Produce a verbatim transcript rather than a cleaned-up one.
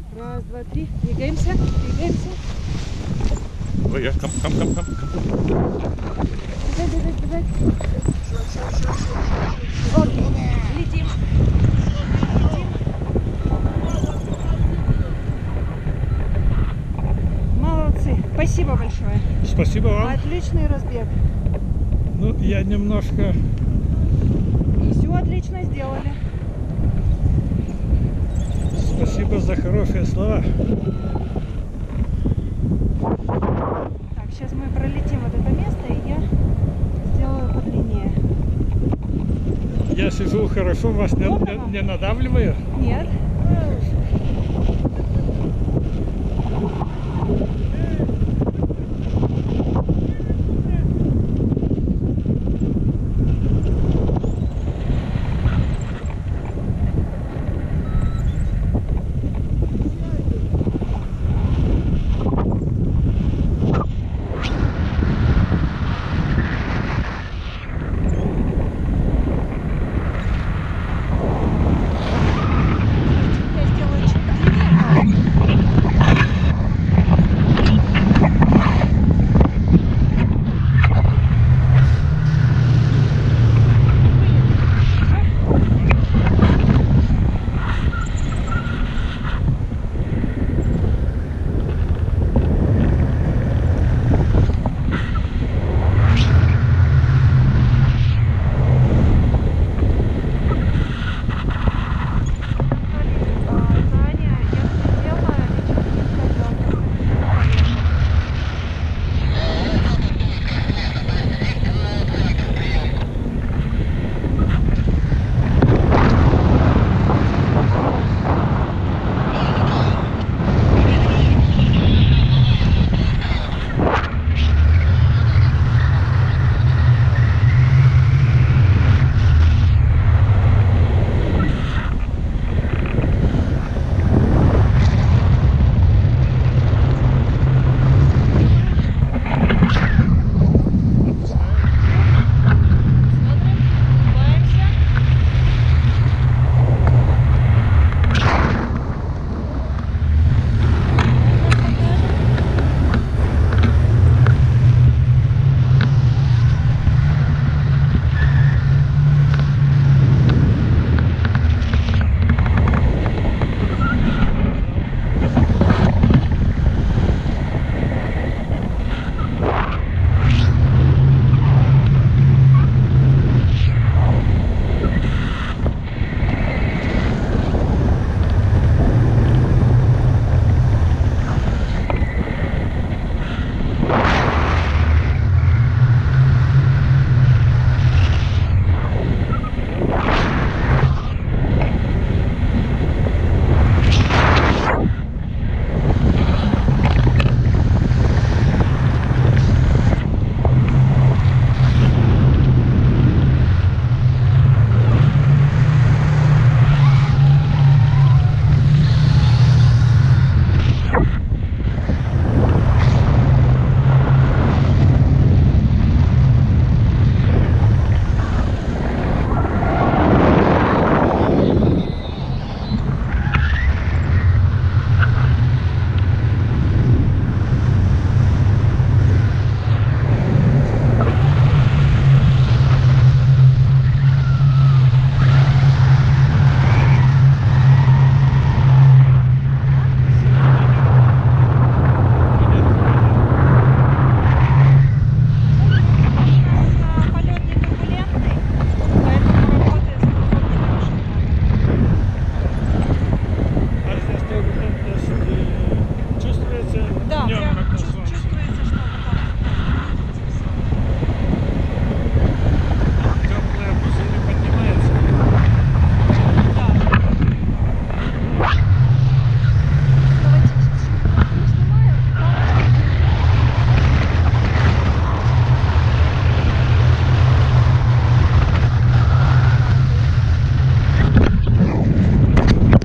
Раз, два, три. Двигаемся, двигаемся. Ой, я, кам, кам, кам, кам. Бежать, бежать, бежать. Окей, летим. Летим. Молодцы. Спасибо большое. Спасибо вам. Отличный разбег. Ну, я немножко... И все отлично сделали. Спасибо за хорошие слова. Так, сейчас мы пролетим вот это место, и я сделаю подлиннее. Я сижу хорошо, вас не, Удобно вам? не, не надавливаю. Нет.